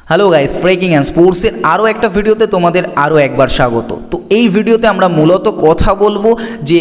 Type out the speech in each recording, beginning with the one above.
Hello guys, breaking and স্পোর্টসের আরও একটা ভিডিওতে তোমাদের আরও একবার স্বাগত। তো এই ভিডিওতে আমরা মূলত কথা বলবো যে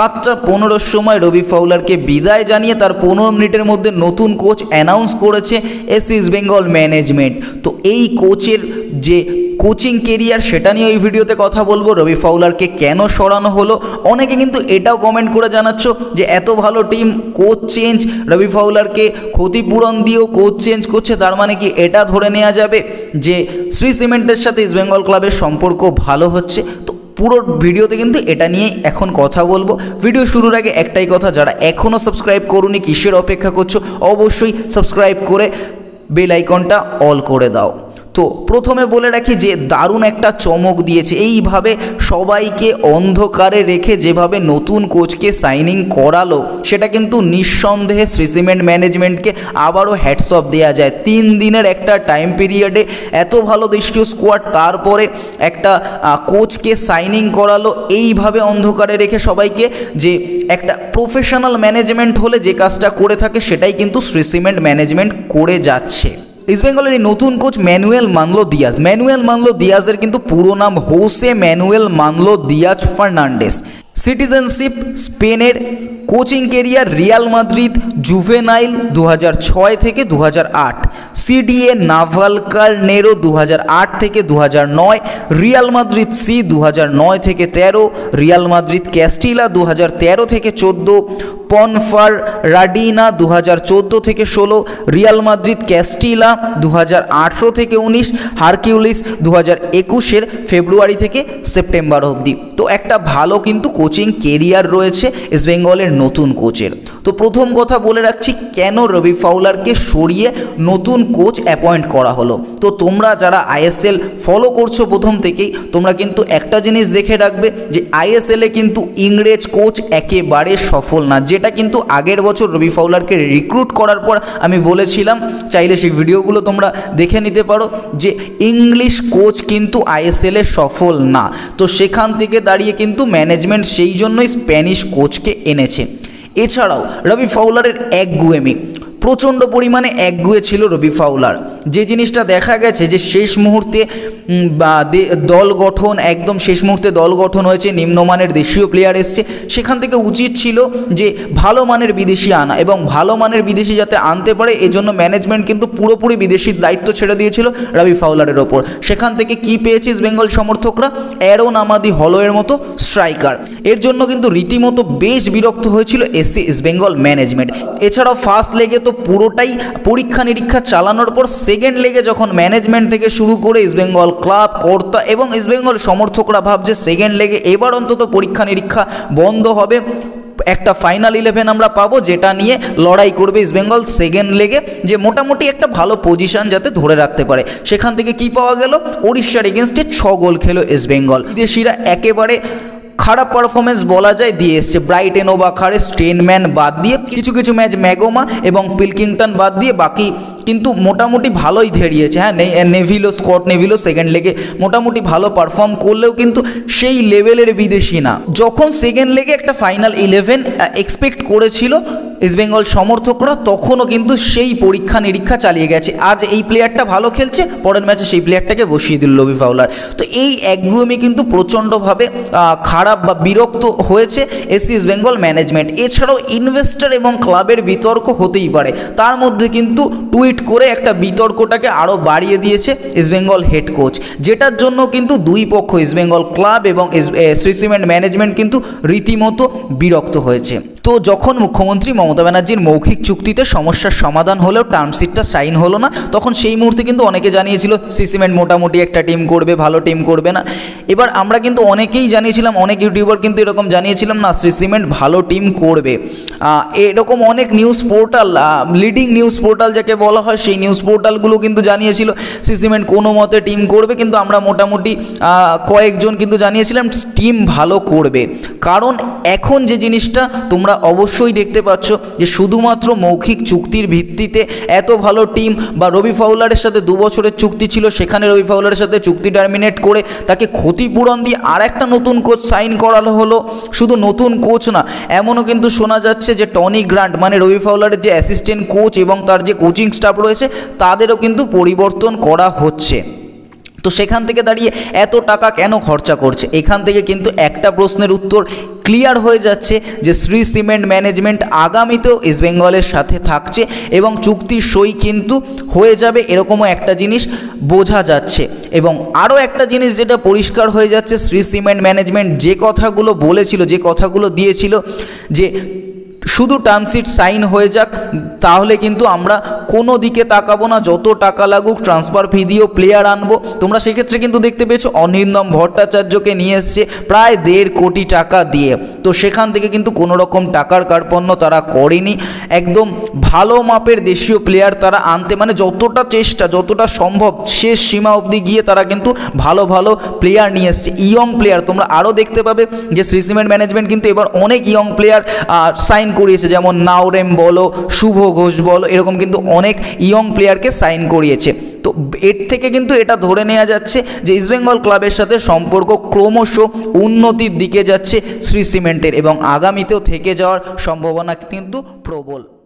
7:15 সময় রবি ফাউলারকে বিদায় জানিয়ে তার 15 মিনিটের মধ্যে নতুন কোচ অ্যানাউন্স করেছে এসসি ইস্ট বেঙ্গল ম্যানেজমেন্ট। তো এই কোচের যে কোচিং কেরিয়ার সেটা নিয়ে এই ভিডিওতে কথা বলবো। রবি ফাউলারকে কেন সরানো হলো, অনেকে কিন্তু এটাও কমেন্ট করে জানাচ্ছ যে এত ভালো টিম কোচ চেঞ্জ, রবি ফাউলারকে ক্ষতিপূরণ দিয়েও কোচ চেঞ্জ করছে, তার মানে কি এটা ধরে নেওয়া যাবে যে শ্রী সিমেন্টের সাথে ইস্ট বেঙ্গল ক্লাবের সম্পর্ক ভালো হচ্ছে? তো পুরো ভিডিওতে কিন্তু এটা নিয়েই এখন কথা বলবো। ভিডিও শুরুর আগে একটাই কথা, যারা এখনও সাবস্ক্রাইব করোনি কিসের অপেক্ষা করছো, অবশ্যই সাবস্ক্রাইব করে বেল আইকনটা অল করে দাও। তো প্রথমে বলে রাখি যে দারুণ একটা চমক দিয়েছে, এইভাবে সবাইকে অন্ধকারে রেখে যেভাবে নতুন কোচকে সাইনিং করালো সেটা কিন্তু নিঃসন্দেহে শ্রী সিমেন্ট ম্যানেজমেন্টকে আবারও হ্যাটস অফ দেওয়া যায়। 3 দিনের একটা টাইম পিরিয়ডে এত ভালো দেশীয় স্কোয়াড, তারপরে একটা কোচকে সাইনিং করালো এইভাবে অন্ধকারে রেখে সবাইকে। যে একটা প্রফেশনাল ম্যানেজমেন্ট হলে যে কাজটা করে থাকে সেটাই কিন্তু শ্রী সিমেন্ট ম্যানেজমেন্ট করে যাচ্ছে। ইস্ট বেঙ্গলের এই নতুন coach Manuel Manolo Diaz. Manuel Manolo দিয়াজের কিন্তু পুরো নাম Jose Manuel Manolo Diaz Fernandez. Citizenship স্পেনের, coaching career Real Madrid juvenile 2006 থেকে 2008, সিডিএ নাভালকারনেরো 2008 থেকে 2009, রিয়াল মাদ্রিদ সি 2009 থেকে 13, রিয়াল মাদ্রিদ ক্যাস্টিলা 2013 থেকে 14, পনফার রাডিনা 2014 থেকে 16, রিয়াল মাদ্রিদ ক্যাস্টিলা 2018 থেকে 19, হারকিউলিস 2021 ফেব্রুয়ারি থেকে সেপ্টেম্বর অবধি। তো একটা ভালো কিন্তু কোচিং কেরিয়ার রয়েছে ইস্ট বেঙ্গলের নতুন কোচের। তো প্রথম কথা বলে রাখছি কেন রবি ফাউলারকে সরিয়ে নতুন কোচ অ্যাপয়েন্ট করা হলো। তো তোমরা যারা আইএসএল ফলো করছো প্রথম থেকেই, তোমরা কিন্তু একটা জিনিস দেখে রাখবে যে আইএসএলে কিন্তু ইংরেজ কোচ একেবারে সফল না, যেটা কিন্তু আগের বছর রবি ফাউলারকে রিক্রুট করার পর আমি বলেছিলাম, চাইলে সেই ভিডিওগুলো তোমরা দেখে নিতে পারো, যে ইংলিশ কোচ কিন্তু আইএসএলে সফল না। তো সেখান থেকে দাঁড়িয়ে কিন্তু ম্যানেজমেন্ট সেই জন্যই স্প্যানিশ কোচকে এনেছে। এছাড়াও রবি ফাউলারের একগুঁয়েমি, প্রচণ্ড পরিমাণে একগুঁয়ে ছিল রবি ফাউলার। যে জিনিসটা দেখা গেছে যে শেষ মুহূর্তে দল গঠন, একদম শেষ মুহূর্তে দল গঠন হয়েছে, নিম্নমানের দেশীয় প্লেয়ার এসছে, সেখান থেকে উচিত ছিল যে ভালো মানের বিদেশি আনা, এবং ভালো মানের বিদেশি যাতে আনতে পারে এজন্য ম্যানেজমেন্ট কিন্তু পুরোপুরি বিদেশির দায়িত্ব ছেড়ে দিয়েছিল রবি ফাউলারের ওপর। সেখান থেকে কি পেয়েছে ইস্ট বেঙ্গল সমর্থকরা? অ্যারন আমাদি হলোয়ের মতো স্ট্রাইকার। এর জন্য কিন্তু রীতিমতো বেশ বিরক্ত হয়েছিল এসসি ইস্ট বেঙ্গল ম্যানেজমেন্ট। এছাড়াও ফার্স্ট লেগে তো পুরোটাই পরীক্ষা নিরীক্ষা চালানোর পর সেকেন্ড লেগে যখন ম্যানেজমেন্ট থেকে শুরু করে ইস্ট বেঙ্গল ক্লাব, কর্তা এবং ইস্ট বেঙ্গল সমর্থকরা ভাবছে সেকেন্ড লেগে এবার অন্তত পরীক্ষা নিরীক্ষা বন্ধ হবে, একটা ফাইনাল 11 আমরা পাবো যেটা নিয়ে লড়াই করবে ইস্ট বেঙ্গল সেকেন্ড লেগে, যে মোটামুটি একটা ভালো পজিশন যাতে ধরে রাখতে পারে। সেখান থেকে কি পাওয়া গেল? ওড়িশার এগেনস্টে 6 গোল খেলো ইস্ট বেঙ্গল। বিদেশিরা একেবারে খারাপ পারফরমেন্স বলা যায় দিয়ে এসছে। ব্রাইটেন ওভাখারে স্টেনম্যান বাদ দিয়ে, কিছু কিছু ম্যাচ ম্যাগোমা এবং পিলকিংটন বাদ দিয়ে বাকি কিন্তু মোটামুটি ভালোই ধেড়িয়েছে। হ্যাঁ, স্কট নেভিলো সেকেন্ড লেগে মোটামুটি ভালো পারফর্ম করলেও কিন্তু সেই লেভেলের বিদেশি না। যখন সেকেন্ড লেগে একটা ফাইনাল 11 এক্সপেক্ট করেছিল ইস্ট বেঙ্গল সমর্থকরা, তখনও কিন্তু সেই পরীক্ষা নিরীক্ষা চালিয়ে গেছে। আজ এই প্লেয়ারটা ভালো খেলছে, পরের ম্যাচে সেই প্লেয়ারটাকে বসিয়ে দিল রবি ফাউলার। তো এই একগুঁয়েমি কিন্তু প্রচণ্ডভাবে খারাপ বা বিরক্ত হয়েছে এসসি ইস্ট বেঙ্গল ম্যানেজমেন্ট। এছাড়াও ইনভেস্টর এবং ক্লাবের বিতর্ক হতেই পারে, তার মধ্যে কিন্তু টুইট করে একটা বিতর্কটাকে আরও বাড়িয়ে দিয়েছে ইস্ট বেঙ্গল হেড কোচ, যেটার জন্য কিন্তু দুই পক্ষ ইস্ট বেঙ্গল ক্লাব এবং শ্রী সিমেন্ট ম্যানেজমেন্ট কিন্তু রীতিমতো বিরক্ত হয়েছে। তো যখন মুখ্যমন্ত্রী মমতা ব্যানার্জির মৌখিক চুক্তিতে সমস্যার সমাধান হলেও টার্মশিটটা সাইন হলো না, তখন সেই মুহূর্তে কিন্তু অনেকে জানিয়েছিল শ্রী সিমেন্ট মোটামুটি একটা টিম করবে, ভালো টিম করবে না। এবার আমরা কিন্তু অনেকেই জানিয়েছিলাম, অনেক ইউটিউবার কিন্তু এরকম জানিয়েছিলাম না শ্রী সিমেন্ট ভালো টিম করবে। এরকম অনেক news portal, leading news portal যাকে বলা হয়, সেই নিউজ পোর্টালগুলো কিন্তু জানিয়েছিল শ্রী সিমেন্ট কোনো মতে টিম করবে, কিন্তু আমরা মোটামুটি কয়েকজন কিন্তু জানিয়েছিলাম টিম ভালো করবে। কারণ এখন যে জিনিসটা তোমরা অবশ্যই দেখতে পাচ্ছ যে শুধুমাত্র মৌখিক চুক্তির ভিত্তিতে এত ভালো টিম, বা রবি ফাউলারের সাথে 2 বছরের চুক্তি ছিল, সেখানে রবি ফাউলারের সাথে চুক্তি টার্মিনেট করে তাকে ক্ষতিপূরণ দিয়ে আর একটা নতুন কোচ সাইন করানো হলো। শুধু নতুন কোচ না, এমনও কিন্তু শোনা যাচ্ছে যে টনি গ্রান্ট মানে রবি ফাউলারের যে অ্যাসিস্ট্যান্ট কোচ এবং তার যে কোচিং স্টাফ রয়েছে তাদেরও কিন্তু পরিবর্তন করা হচ্ছে। তো সেখান থেকে দাঁড়িয়ে এত টাকা কেন খরচা করছে? এখান থেকে কিন্তু একটা প্রশ্নের উত্তর ক্লিয়ার হয়ে যাচ্ছে যে শ্রী সিমেন্ট ম্যানেজমেন্ট আগামীতেও ইস্টবেঙ্গলের সাথে থাকছে এবং চুক্তির সই কিন্তু হয়ে যাবে, এরকমও একটা জিনিস বোঝা যাচ্ছে। এবং আরও একটা জিনিস যেটা পরিষ্কার হয়ে যাচ্ছে, শ্রী সিমেন্ট ম্যানেজমেন্ট যে কথাগুলো বলেছিল, যে কথাগুলো দিয়েছিল যে শুধু টার্মশিট সাইন হয়ে যাক তাহলে কিন্তু আমরা কোনো দিকে তাকাবো না, যত টাকা লাগুক ট্রান্সফার ফি দিয়েও প্লেয়ার আনবো। তোমরা সেক্ষেত্রে কিন্তু দেখতে পেয়েছো অনিন্দম ভট্টাচার্যকে নিয়ে এসছে প্রায় 1.5 কোটি টাকা দিয়ে। তো সেখান থেকে কিন্তু কোনো রকম টাকার কার্পণ্য তারা করেনি, একদম ভালো মাপের দেশীয় প্লেয়ার তারা আনতে মানে যতটা চেষ্টা যতটা সম্ভব শেষ সীমা অবধি গিয়ে তারা কিন্তু ভালো ভালো প্লেয়ার নিয়ে এসছে, ইয়ং প্লেয়ার। তোমরা আরও দেখতে পাবে যে শ্রী সিমেন্ট ম্যানেজমেন্ট কিন্তু এবার অনেক ইয়ং প্লেয়ার সাইন করিয়েছে, যেমন নাওরেম বলো, শুভ ঘোষ বলো, এরকম কিন্তু অনেক ইয়ং প্লেয়ারকে সাইন করিয়েছে। তো এর থেকে কিন্তু এটা ধরে নেওয়া যাচ্ছে যে ইস্টবেঙ্গল ক্লাবের সাথে সম্পর্ক ক্রমশ উন্নতির দিকে যাচ্ছে শ্রী সিমেন্টের, এবং আগামীতেও থেকে যাওয়ার সম্ভাবনা কিন্তু প্রবল।